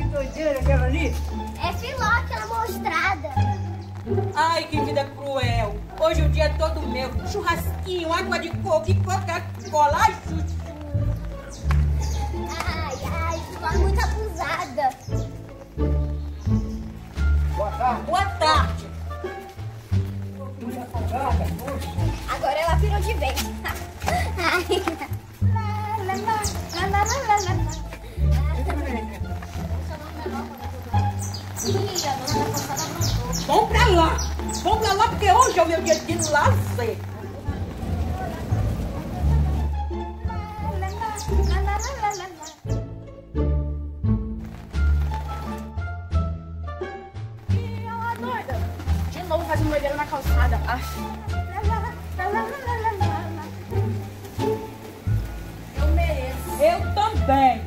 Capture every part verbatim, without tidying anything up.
doideira aquela ali? É filó, aquela mostrada. Ai, que vida cruel. Hoje o dia é todo meu. Churrasquinho, água de coco e Coca-Cola. Ai, chuchu. Ai, ai, filó é muito abusada. Boa tarde. Boa tarde. Muito afogada, poxa. Agora ela virou de vez. Ai. Lá, lá, lá, lá, lá, lá, lá, lá. Vamos pra lá. Vamos pra lá porque hoje é o meu dia de lazer. Ih, olha lá, doida. De novo fazendo doideira na calçada. Aff. Eu mereço. Eu também.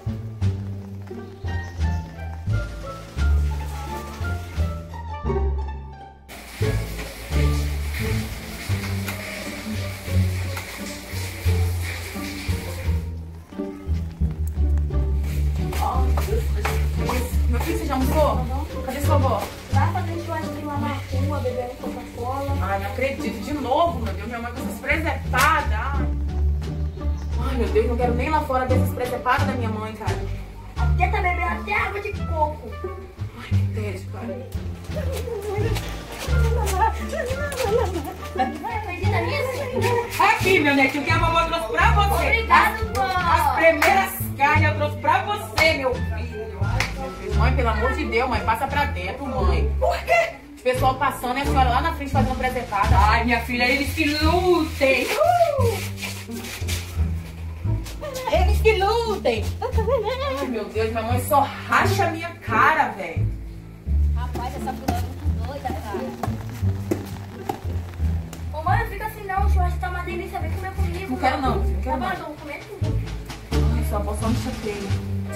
Meu filho, você já almoçou? Cadê sua avó? Vai fazer churrasquinho lá na rua, bebendo Coca-Cola. Ai, não acredito. De novo, meu Deus. Minha mãe com essas presepadas. Ai. Ai, meu Deus. Não quero nem lá fora dessas presepadas da minha mãe, cara. Até tá bebendo até água de coco. Ai, que Deus, cara. Acredita nisso? Aqui, meu netinho, que a vovó trouxe pra você. Obrigado, As vó. primeiras carnes eu trouxe pra você, meu filho. Ai, meu Deus. Mãe, pelo amor de Deus, mãe. Passa pra dentro, mãe. Por quê? Os pessoal passando e a senhora lá na frente fazendo presepada. Ai, minha filha, eles que lutem. Uh! Eles que lutem. Ai, meu Deus. Minha mãe só racha a minha cara, velho. Rapaz, essa fulana é muito doida, cara. Ô mãe, não fica assim não, o churrasco tá uma delícia, vem comer comigo. Não quero não, filho, não Tá quero bom, não. então vou comer tudo. Ai, sua avó só me chateia.